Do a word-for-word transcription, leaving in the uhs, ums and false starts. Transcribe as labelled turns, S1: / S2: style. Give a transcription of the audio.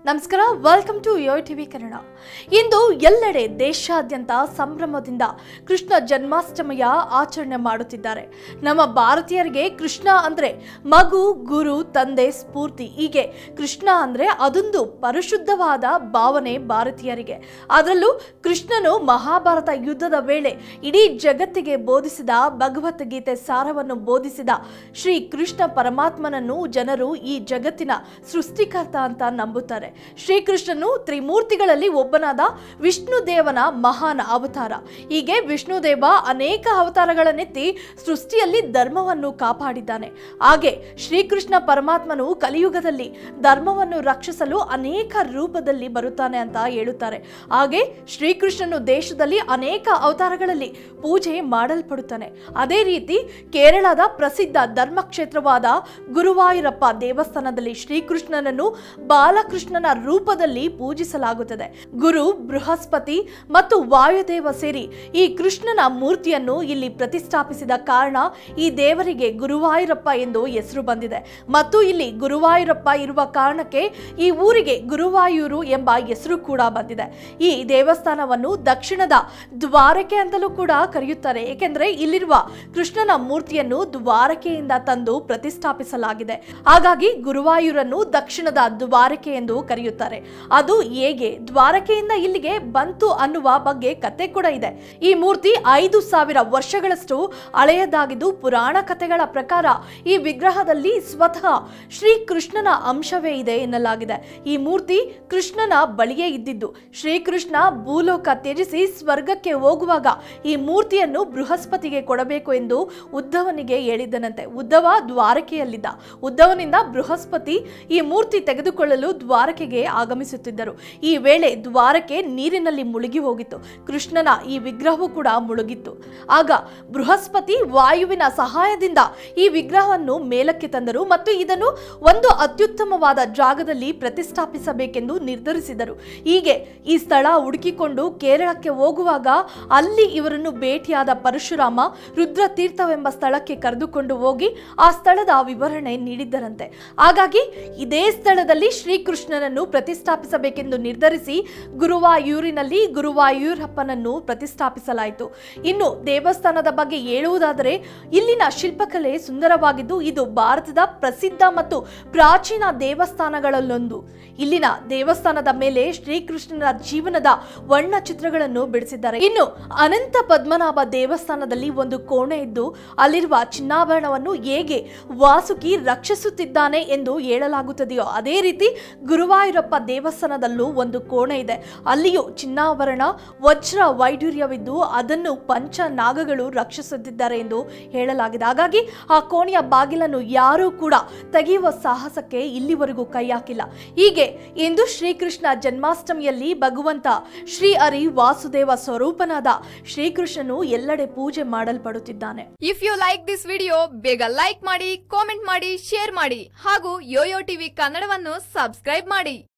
S1: ನಮಸ್ಕಾರ, welcome to YoYo TV Kannada. ಇಂದು ಎಲ್ಲೆಡೆ ದೇಶಾದ್ಯಂತ ಸಂಭ್ರಮದಿಂದ ಕೃಷ್ಣ ಜನ್ಮಾಷ್ಟಮಿಯ ಆಚರಣೆ ಮಾಡುತ್ತಿದ್ದಾರೆ. ನಮ್ಮ ಭಾರತೀಯರಿಗೆ ಕೃಷ್ಣ ಅಂದ್ರೆ ಮಗು, ಗುರು, ತಂದೆ, ಸ್ಫೂರ್ತಿ. ಹೀಗೆ ಕೃಷ್ಣ ಅಂದ್ರೆ ಅದೊಂದು ಪರಿಶುದ್ಧವಾದ ಭಾವನೆ ಭಾರತೀಯರಿಗೆ. ಅದರಲ್ಲೂ ಕೃಷ್ಣನು ಮಹಾಭಾರತ ಯುದ್ಧದ ವೇಳೆ ಇಡೀ ಜಗತ್ತಿಗೆ ಬೋಧಿಸಿದ ಭಗವದ್ಗೀತೆ ಸಾರವನ್ನು ಬೋಧಿಸಿದ ಶ್ರೀ ಕೃಷ್ಣ ಪರಮಾತ್ಮನನ್ನು ಜನರು ಈ ಜಗತ್ತಿನ ಸೃಷ್ಟಿಕರ್ತ ಅಂತ ನಂಬುತ್ತಾರೆ. ಶ್ರೀಕೃಷ್ಣನು ತ್ರಿಮೂರ್ತಿಗಳಲ್ಲಿ ಒಬ್ಬನಾದ ವಿಷ್ಣು ದೇವನ ಮಹಾನ್ ಅವತಾರ. ಹೀಗೆ ವಿಷ್ಣು ದೇವ ಅನೇಕ ಅವತಾರಗಳನ್ನೆತ್ತಿ ಸೃಷ್ಟಿಯಲ್ಲಿ ಧರ್ಮವನ್ನು ಕಾಪಾಡಿದ್ದಾನೆ. ಹಾಗೆ ಶ್ರೀಕೃಷ್ಣ ಪರಮಾತ್ಮನು ಕಲಿಯುಗದಲ್ಲಿ ಧರ್ಮವನ್ನು ರಕ್ಷಿಸಲು ಅನೇಕ ರೂಪದಲ್ಲಿ ಬರುತ್ತಾನೆ ಅಂತ ಹೇಳುತ್ತಾರೆ. ಹಾಗೆ ಶ್ರೀಕೃಷ್ಣನು ದೇಶದಲ್ಲಿ ಅನೇಕ ಅವತಾರಗಳಲ್ಲಿ ಪೂಜೆ ಮಾಡಲ್ಪಡುತ್ತಾನೆ. ಅದೇ ರೀತಿ ಕೇರಳದ ಪ್ರಸಿದ್ಧ ಧರ್ಮಕ್ಷೇತ್ರವಾದ ಗುರುವಾಯೂರಪ್ಪ ದೇವಸ್ಥಾನದಲ್ಲಿ ಶ್ರೀಕೃಷ್ಣನನ್ನು ಬಾಲಕೃಷ್ಣನ ರೂಪದಲ್ಲಿ ಪೂಜಿಸಲಾಗುತ್ತದೆ. ಗುರು, ಬೃಹಸ್ಪತಿ ಮತ್ತು ವಾಯುದೇವ ಸೇರಿ ಈ ಕೃಷ್ಣನ ಮೂರ್ತಿಯನ್ನು ಇಲ್ಲಿ ಪ್ರತಿಷ್ಠಾಪಿಸಿದ ಕಾರಣ ಈ ದೇವರಿಗೆ ಗುರುವಾಯೂರಪ್ಪ ಎಂದು ಹೆಸರು ಬಂದಿದೆ. ಮತ್ತು ಇಲ್ಲಿ ಗುರುವಾಯೂರಪ್ಪ ಇರುವ ಕಾರಣಕ್ಕೆ ಈ ಊರಿಗೆ ಗುರುವಾಯೂರು ಎಂಬ ಹೆಸರು ಕೂಡ ಬಂದಿದೆ. ಈ ದೇವಸ್ಥಾನವನ್ನು ದಕ್ಷಿಣದ ದ್ವಾರಕೆ ಅಂತಲೂ ಕೂಡ ಕರೆಯುತ್ತಾರೆ. ಏಕೆಂದರೆ ಇಲ್ಲಿರುವ ಕೃಷ್ಣನ ಮೂರ್ತಿಯನ್ನು ದ್ವಾರಕೆಯಿಂದ ತಂದು ಪ್ರತಿಷ್ಠಾಪಿಸಲಾಗಿದೆ. ಹಾಗಾಗಿ ಗುರುವಾಯೂರನ್ನು ದಕ್ಷಿಣದ ದ್ವಾರಕೆ ಎಂದು ಕರೆಯುತ್ತಾರೆ. ಅದು ಹೇಗೆ ದ್ವಾರಕೆಯಿಂದ ಇಲ್ಲಿಗೆ ಬಂತು ಅನ್ನುವ ಬಗ್ಗೆ ಕತೆ ಕೂಡ ಇದೆ. ಈ ಮೂರ್ತಿ ಐದು ಸಾವಿರ ವರ್ಷಗಳಷ್ಟು ಹಳೆಯದಾಗಿದ್ದು, ಪುರಾಣ ಕಥೆಗಳ ಪ್ರಕಾರ ಈ ವಿಗ್ರಹದಲ್ಲಿ ಸ್ವತಃ ಶ್ರೀಕೃಷ್ಣನ ಅಂಶವೇ ಇದೆ ಎನ್ನಲಾಗಿದೆ. ಈ ಮೂರ್ತಿ ಕೃಷ್ಣನ ಬಳಿಯೇ ಇದ್ದಿದ್ದು. ಶ್ರೀಕೃಷ್ಣ ಭೂಲೋಕ ತ್ಯಜಿಸಿ ಸ್ವರ್ಗಕ್ಕೆ ಹೋಗುವಾಗ ಈ ಮೂರ್ತಿಯನ್ನು ಬೃಹಸ್ಪತಿಗೆ ಕೊಡಬೇಕು ಎಂದು ಉದ್ಧವನಿಗೆ ಹೇಳಿದ್ದನಂತೆ. ಉದ್ಧವ ದ್ವಾರಕೆಯಲ್ಲಿದ್ದ. ಉದ್ಧವನಿಂದ ಬೃಹಸ್ಪತಿ ಈ ಮೂರ್ತಿ ತೆಗೆದುಕೊಳ್ಳಲು ದ್ವಾರಕೆಗೆ ಆಗಮಿಸುತ್ತಿದ್ದರು. ಈ ವೇಳೆ ದ್ವಾರಕೆ ನೀರಿನಲ್ಲಿ ಮುಳುಗಿ ಹೋಗಿತ್ತು. ಕೃಷ್ಣನ ಈ ವಿಗ್ರಹವು ಕೂಡ ಮುಳುಗಿತ್ತು. ಆಗ ಬೃಹಸ್ಪತಿ ವಾಯುವಿನ ಸಹಾಯದಿಂದ ಈ ವಿಗ್ರಹವನ್ನು ಮೇಲಕ್ಕೆ ತಂದರು ಮತ್ತು ಇದನ್ನು ಒಂದು ಅತ್ಯುತ್ತಮವಾದ ಜಾಗದಲ್ಲಿ ಪ್ರತಿಷ್ಠಾಪಿಸಬೇಕೆಂದು ನಿರ್ಧರಿಸಿದರು. ಹೀಗೆ ಈ ಸ್ಥಳ ಹುಡುಕಿಕೊಂಡು ಕೇರಳಕ್ಕೆ ಹೋಗುವಾಗ ಅಲ್ಲಿ ಇವರನ್ನು ಭೇಟಿಯಾದ ಪರಶುರಾಮ ರುದ್ರತೀರ್ಥವೆಂಬ ಸ್ಥಳಕ್ಕೆ ಕರೆದುಕೊಂಡು ಹೋಗಿ ಆ ಸ್ಥಳದ ವಿವರಣೆ ನೀಡಿದ್ದರಂತೆ. ಹಾಗಾಗಿ ಇದೇ ಸ್ಥಳದಲ್ಲಿ ಶ್ರೀಕೃಷ್ಣನನ್ನು ಪ್ರತಿಷ್ಠಾಪಿಸಬೇಕೆಂದು ನಿರ್ಧರಿಸಿ ಗುರುವಾಯೂರಿನಲ್ಲಿ ಗುರುವಾಯೂರಪ್ಪನನ್ನು ಪ್ರತಿಷ್ಠಾಪಿಸಲಾಯಿತು. ಇನ್ನು ದೇವಸ್ಥಾನದ ಬಗ್ಗೆ ಹೇಳುವುದಾದರೆ ಇಲ್ಲಿನ ಶಿಲ್ಪಕಲೆ ಸುಂದರವಾಗಿದ್ದು, ಇದು ಭಾರತದ ಪ್ರಸಿದ್ಧ ಮತ್ತು ಪ್ರಾಚೀನ ದೇವಸ್ಥಾನಗಳಲ್ಲೊಂದು. ಇಲ್ಲಿನ ದೇವಸ್ಥಾನದ ಮೇಲೆ ಶ್ರೀಕೃಷ್ಣನ ಜೀವನದ ವರ್ಣ ಚಿತ್ರಗಳನ್ನು ಬಿಡಿಸಿದ್ದಾರೆ. ಇನ್ನು ಅನಂತ ಪದ್ಮನಾಭ ದೇವಸ್ಥಾನದಲ್ಲಿ ಒಂದು ಕೋಣೆ ಇದ್ದು ಅಲ್ಲಿರುವ ಚಿನ್ನಾಭರಣವನ್ನು ಹೇಗೆ ವಾಸುಕಿ ರಕ್ಷಿಸುತ್ತಿದ್ದಾನೆ ಎಂದು ಹೇಳಲಾಗುತ್ತದೆಯೋ ಅದೇ ರೀತಿ ಗುರುವಾಯೂರಪ್ಪ ದೇವಸ್ಥಾನದಲ್ಲೂ ಒಂದು ಕೋಣೆ ಇದೆ. ಅಲ್ಲಿಯೂ ಚಿನ್ನಾಭರಣ ವಜ್ರ ವೈಡೂರ್ಯವಿದ್ದು ಅದನ್ನು ಪಂಚ ನಾಗಗಳು ರಕ್ಷಿಸುತ್ತಿದ್ದಾರೆ ಎಂದು ಹೇಳಲಾಗಿದೆ. ಹಾಗಾಗಿ ಆ ಕೋಣೆಯ ಬಾಗಿಲನ್ನು ಯಾರೂ ಕೂಡ ತೆಗೆಯುವ ಸಾಹಸಕ್ಕೆ ಇಲ್ಲಿವರೆಗೂ ಕೈ ಹಾಕಿಲ್ಲ. ಹೀಗೆ ಇಂದು ಶ್ರೀಕೃಷ್ಣ ಜನ್ಮಾಷ್ಟಮಿಯಲ್ಲಿ ಭಗವಂತ ಶ್ರೀ ಹರಿ ವಾಸುದೇವ ಸ್ವರೂಪನಾದ ಶ್ರೀಕೃಷ್ಣನು ಎಲ್ಲೆಡೆ ಪೂಜೆ ಮಾಡಲ್ಪಡುತ್ತಿದ್ದಾನೆ.
S2: If you like this video, ಬೇಗ ಲೈಕ್ ಮಾಡಿ, ಕಾಮೆಂಟ್ ಮಾಡಿ, ಶೇರ್ ಮಾಡಿ ಹಾಗೂ ಯೋಯೋ ಟಿವಿ ಕನ್ನಡವನ್ನು ಸಬ್ಸ್ಕ್ರೈಬ್ ಮಾಡಿ.